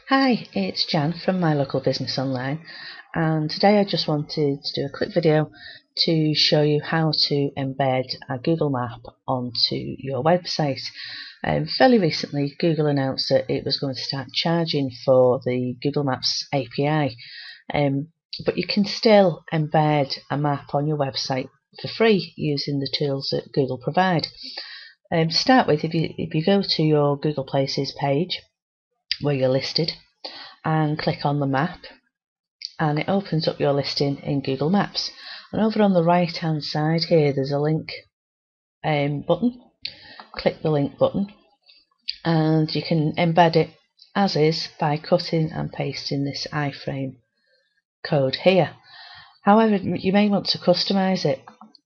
Hi, it's Jan from My Local Business Online, and today I just wanted to do a quick video to show you how to embed a Google map onto your website. Fairly recently, Google announced that it was going to start charging for the Google Maps API, but you can still embed a map on your website for free using the tools that Google provide. To start with, if you go to your Google Places page where you're listed and click on the map, and it opens up your listing in Google Maps. And over on the right hand side here there's a link button. Click the link button and you can embed it as is by cutting and pasting this iframe code here. However, you may want to customize it.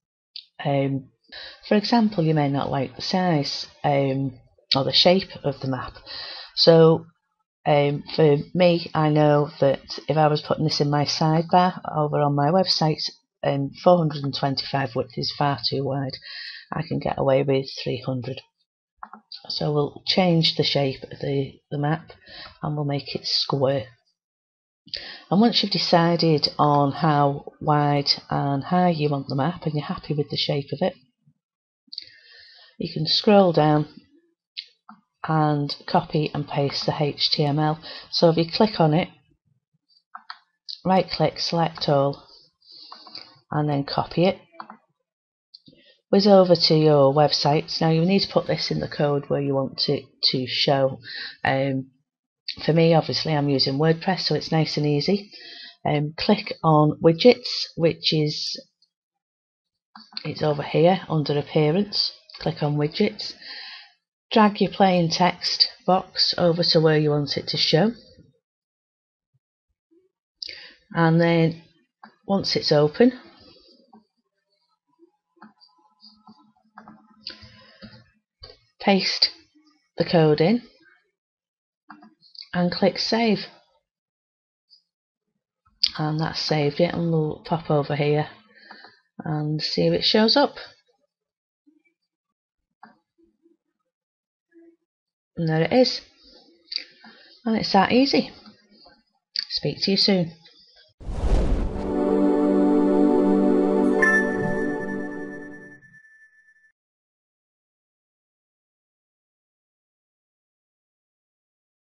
For example, you may not like the size or the shape of the map. So for me, I know that if I was putting this in my sidebar over on my website, 425 width is far too wide. I can get away with 300. So we'll change the shape of the map and we'll make it square. And once you've decided on how wide and high you want the map and you're happy with the shape of it, you can scroll down and copy and paste the HTML. So if you click on it, right click, select all, and then copy it, whiz over to your website. Now you need to put this in the code where you want it to show. For me, obviously I'm using WordPress, so it's nice and easy. Click on widgets, which is it's over here under appearance. Click on widgets, drag your plain text box over to where you want it to show, and then once it's open, paste the code in and click save, and that's saved it. And we'll pop over here and see if it shows up, and there it is. And it's that easy. Speak to you soon.